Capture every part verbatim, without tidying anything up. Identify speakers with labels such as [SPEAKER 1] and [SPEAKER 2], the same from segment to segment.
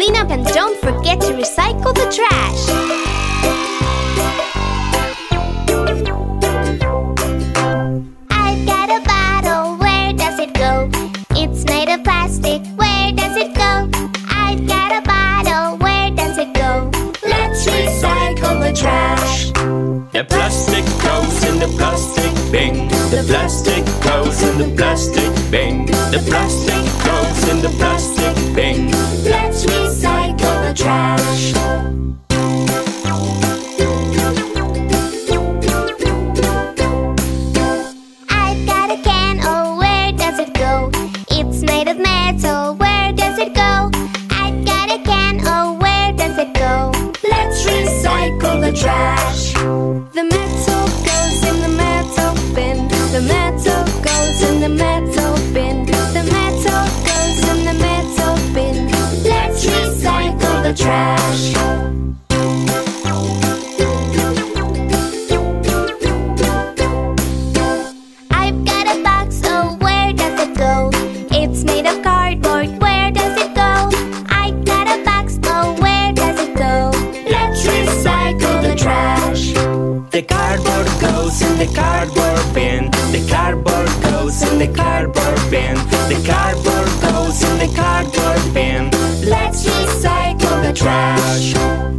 [SPEAKER 1] Clean up and don't forget to recycle the trash. I've got a bottle, where does it go? It's made of plastic, where does it go? I've got a bottle, where does it go? Let's recycle the trash.
[SPEAKER 2] The plastic goes in the plastic bin. The plastic goes in the plastic bin. The plastic goes in the plastic bin.
[SPEAKER 1] Let's recycle the trash. I've got a can, oh, where does it go? It's made of metal, where does it go? I've got a can, oh, where does it go? Let's recycle the trash. The metal goes in the metal bin. The metal goes in the metal bin. The metal goes in the metal bin. Let's recycle the trash. I've got a box, oh, where does it go? It's made of cardboard, where does it go? I've got a box, oh, where does it go? Let's recycle the trash.
[SPEAKER 2] The cardboard goes in the cardboard bin. The cardboard goes in the cardboard bin. The cardboard goes in the cardboard bin.
[SPEAKER 1] Let's recycle the trash.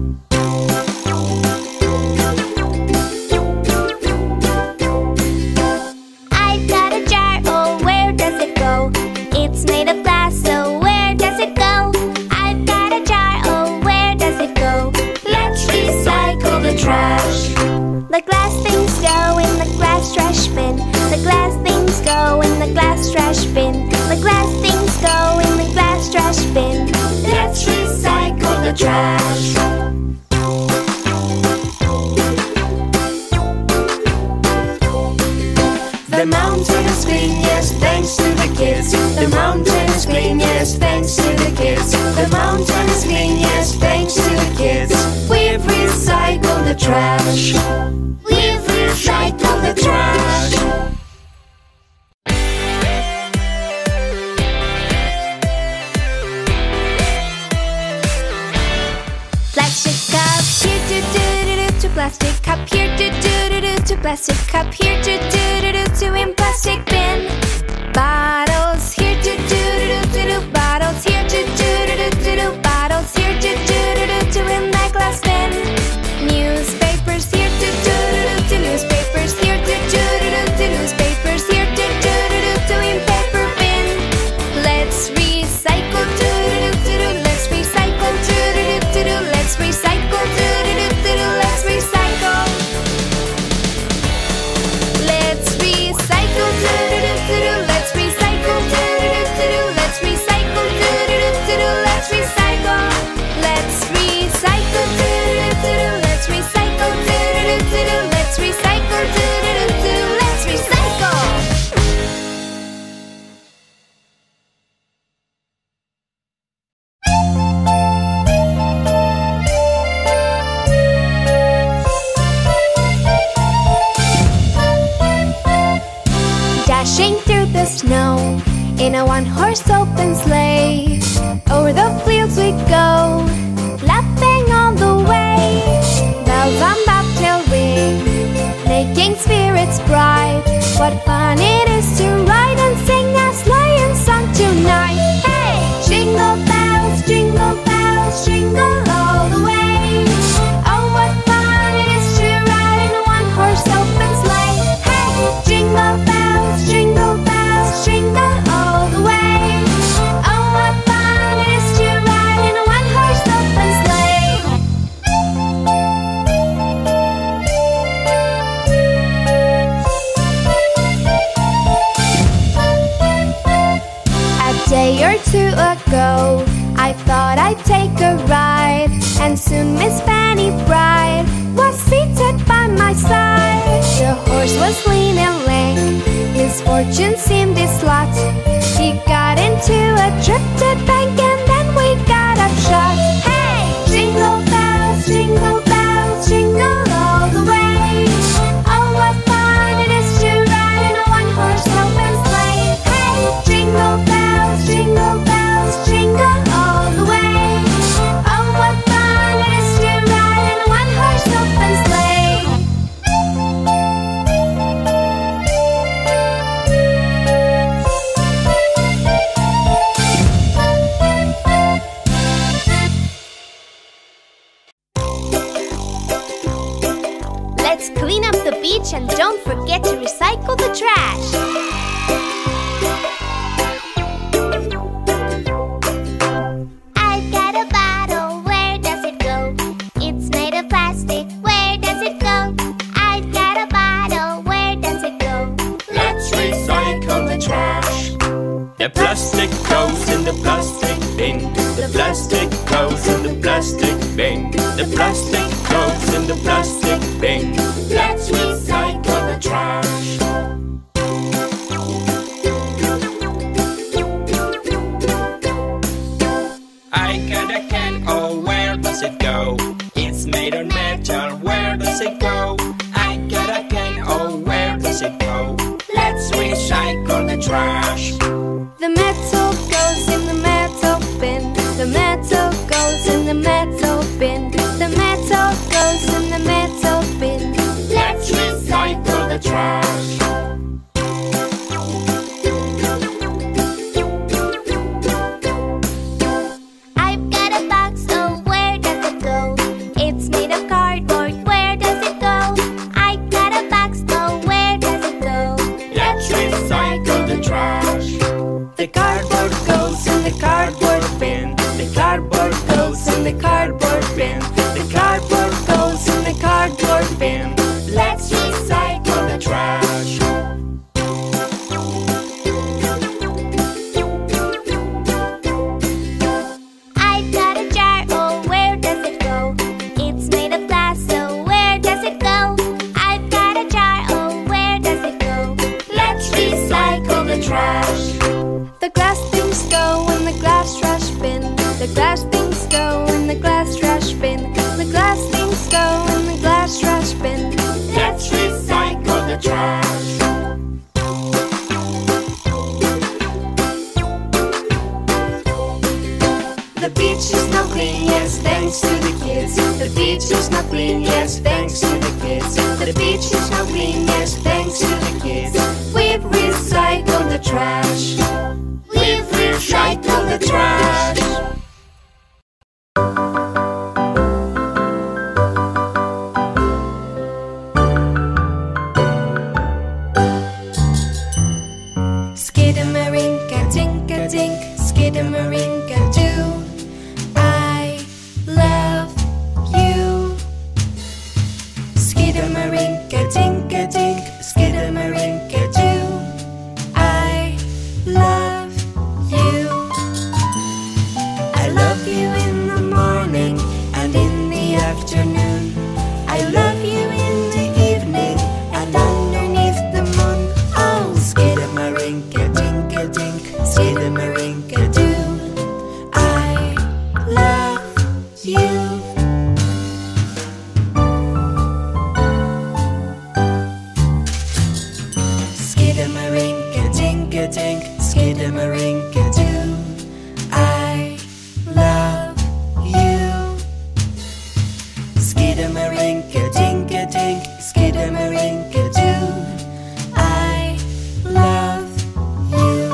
[SPEAKER 1] I've got a jar, oh, where does it go? It's made of glass, so where does it go? I've got a jar, oh, where does it go? Let's recycle the trash. The glass things go in the glass trash bin. The glass things go in the glass trash bin. The glass things go in the glass trash bin. Let's recycle the trash.
[SPEAKER 2] The mountain is clean, yes, thanks to the kids. The mountain is clean, yes, thanks to the kids. The mountain is clean, yes, thanks to the kids.
[SPEAKER 1] We've recycled the trash. We've recycled the trash. Plastic cup here, do do do do. To plastic cup here, do do do do. To plastic cup here, do do do do. To in plastic bin. Bottles here, do do do do do. Bottles here, do do do do do. Bottles here, do do do do. To in that glass bin. Newspapers here, do do do do. Newspapers here, do do do do. Newspapers here, do do do do. To in paper bin. Let's recycle, do do do do. Let's recycle, do do do do. Let's recycle, do do do do. Let's recycle. Let's recycle, do do do do. Let's recycle, do do do do. Let's recycle, do do do do. Let's recycle. Let's recycle, do do do do. Let's recycle, do do do do. Let's recycle, do do do do. Let's recycle. Dashing through the snow in a one-horse open sleigh. Over the fields we go, laughing on the way. Bells on bobtail ring, making spirits bright. What fun it is to ride and sing a sleighing song tonight. Hey! Jingle bells, jingle bells, jingle all the way. Oh, what fun it is to ride in a one-horse open sleigh. Hey! Jingle bells, jingle bells, jingle all the way. Oh, what fun it is to ride in a one-horse open sleigh. A day or two ago, I thought I'd take a ride, and soon Miss Fanny Bright was seated by my side. The horse was lean and lank, misfortune seemed his lot. He got into a drifted bank and then we got upshot. Hey! Jingle bells, jingle bells, jingle all the way. Oh, what fun it is to ride in a one-horse open sleigh. Hey! Jingle bells, jingle bells, jingle all the way.
[SPEAKER 2] The plastic goes in the plastic bin. The plastic goes in the plastic bin. The plastic goes in the plastic bin. Let's recycle the trash. I got a can, oh where does it go? It's made of metal, where does it go? I got a can, oh where does it go? Let's recycle the trash.
[SPEAKER 1] The metal goes in the metal bin. The metal goes in the metal bin. The metal goes in the metal bin.
[SPEAKER 2] Let's recycle the trash.
[SPEAKER 1] I've got a box, oh where does it go? It's made of cardboard, where does it go? I got a box, oh where does it go?
[SPEAKER 2] Let's recycle the trash. The cardboard goes in the cardboard bin. The cardboard goes in the cardboard bin. The cardboard goes in the cardboard bin. Let's recycle the trash.
[SPEAKER 1] I got a jar, oh where does it go? It's made of glass, so where does it go? I've got a jar, oh where does it go?
[SPEAKER 2] Let's recycle the trash.
[SPEAKER 1] The glass things go in the glass trash bin. The glass things go in the glass trash bin. The glass things go in the glass trash bin.
[SPEAKER 2] Let's recycle the trash. The beach is now clean, yes, thanks to the kids. The beach is now clean, yes, thanks to the kids. The beach is now clean, yes, thanks to the kids. We've recycled the trash. We've recycled the trash.
[SPEAKER 1] Skidamarinka-dink-a-dink, skidamarinka-doo. I love you. Skidamarinka-dink-a-dink, skidamarinka-doo. I love you. I love you in the morning and in the afternoon. I love you in the evening and underneath the moon. Oh, skidamarinka-dink-a-dink, skidamarinka-doo. I love you. Skidamarinka-dink-a-dink, skidamarinka-doo. I love you. Skidamarinka-dink-a-dink, skidamarinka-doo. I love you.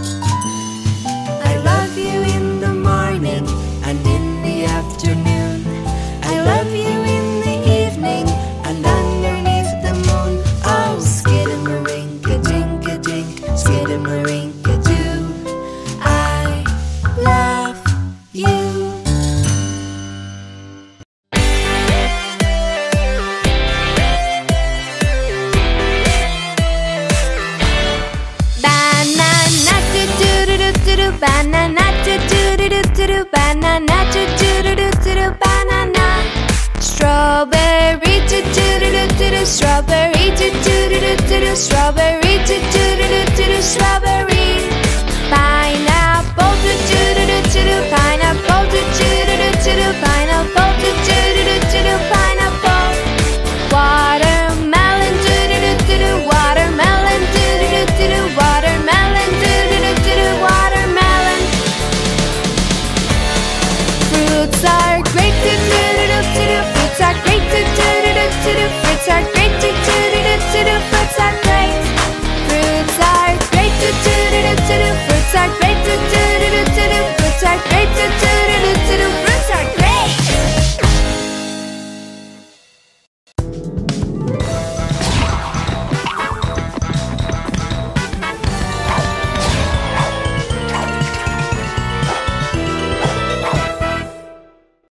[SPEAKER 1] I love you in the morning and in the afternoon. I love you in the evening and underneath the moon. Oh, skidamarinka-dink-a-dink, skidamarinka-doo. I love you. Banana do do do do do do, banana do do do do do do, banana do do do do do do, banana. Strawberry do do do do do do, strawberry do do do do do do, strawberry do do do do do do, strawberry.